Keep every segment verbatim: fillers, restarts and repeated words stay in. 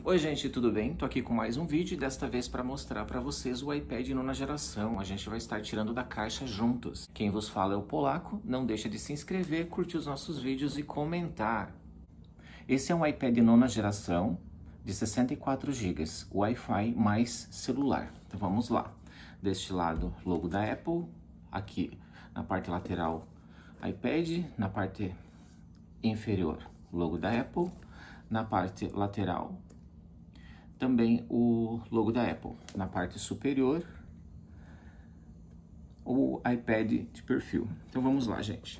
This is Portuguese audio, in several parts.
Oi gente, tudo bem? Tô aqui com mais um vídeo e desta vez para mostrar para vocês o iPad nona geração. A gente vai estar tirando da caixa juntos. Quem vos fala é o Polaco. Não deixa de se inscrever, curtir os nossos vídeos e comentar. Esse é um iPad nona geração de sessenta e quatro gigas, Wi-Fi mais celular. Então vamos lá. Deste lado, logo da Apple. Aqui na parte lateral, iPad. Na parte inferior, logo da Apple. Na parte lateral, também o logo da Apple. Na parte superior, o iPad de perfil. Então vamos lá, gente.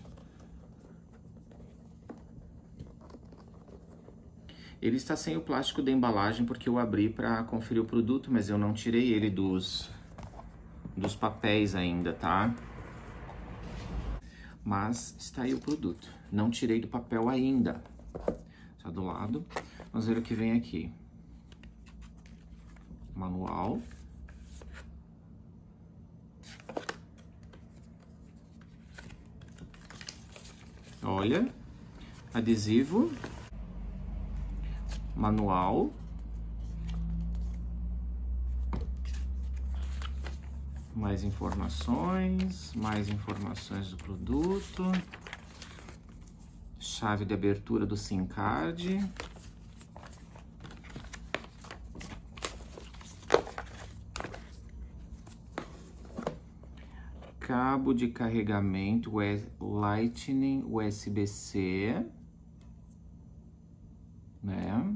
Ele está sem o plástico da embalagem porque eu abri para conferir o produto, mas eu não tirei ele dos, dos papéis ainda, tá? Mas está aí o produto. Não tirei do papel ainda. Está do lado. Vamos ver o que vem aqui. Manual. Olha, adesivo, manual, mais informações, mais informações do produto, chave de abertura do SIM card. Cabo de carregamento Lightning U S B C, né?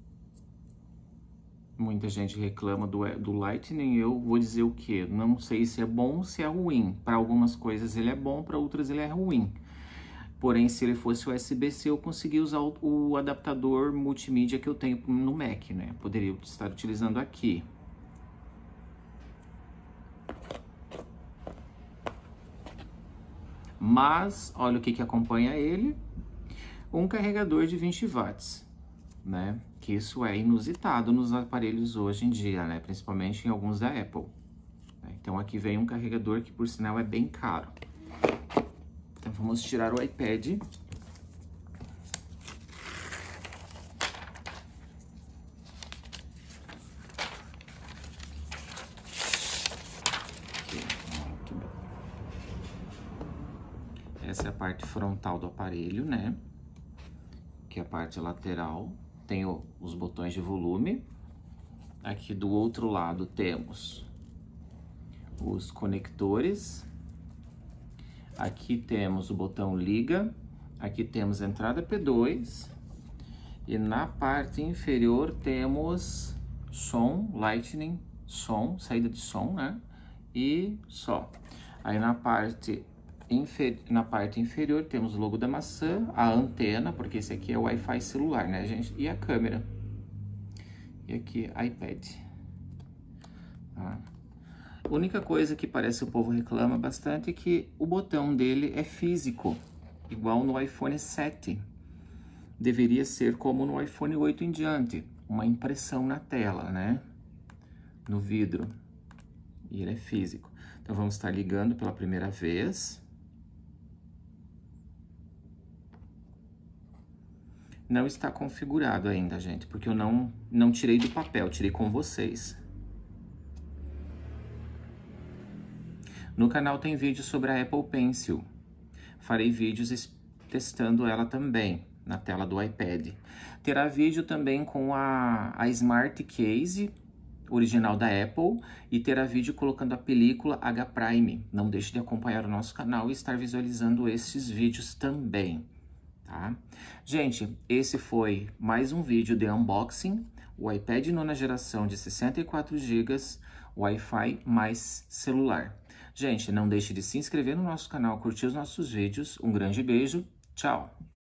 Muita gente reclama do, do Lightning, eu vou dizer o que? Não sei se é bom ou se é ruim. Para algumas coisas ele é bom, para outras ele é ruim. Porém, se ele fosse U S B C, eu conseguia usar o, o adaptador multimídia que eu tenho no Mac, né? Poderia estar utilizando aqui. Mas, olha o que que acompanha ele, um carregador de vinte watts, né? Que isso é inusitado nos aparelhos hoje em dia, né? Principalmente em alguns da Apple. Então aqui vem um carregador que, por sinal, é bem caro. Então vamos tirar o iPad. Essa é a parte frontal do aparelho, né? Que é a parte lateral. Tem o, os botões de volume. Aqui do outro lado temos os conectores. Aqui temos o botão liga. Aqui temos a entrada P dois. E na parte inferior temos som, Lightning, som, saída de som, né? E só. Aí na parte Na parte inferior temos o logo da maçã, a antena, porque esse aqui é o Wi-Fi celular, né, gente? E a câmera. E aqui, iPad. Tá? A única coisa que parece o povo reclama bastante é que o botão dele é físico, igual no iPhone sete. Deveria ser como no iPhone oito em diante, uma impressão na tela, né? No vidro. E ele é físico. Então vamos estar ligando pela primeira vez. Não está configurado ainda, gente, porque eu não, não tirei do papel, tirei com vocês. No canal tem vídeo sobre a Apple Pencil. Farei vídeos testando ela também, na tela do iPad. Terá vídeo também com a, a Smart Case, original da Apple, e terá vídeo colocando a película H Prime. Não deixe de acompanhar o nosso canal e estar visualizando esses vídeos também. Tá? Gente, esse foi mais um vídeo de unboxing, o iPad nona geração de sessenta e quatro gigas, Wi-Fi mais celular. Gente, não deixe de se inscrever no nosso canal, curtir os nossos vídeos. Um grande beijo, tchau!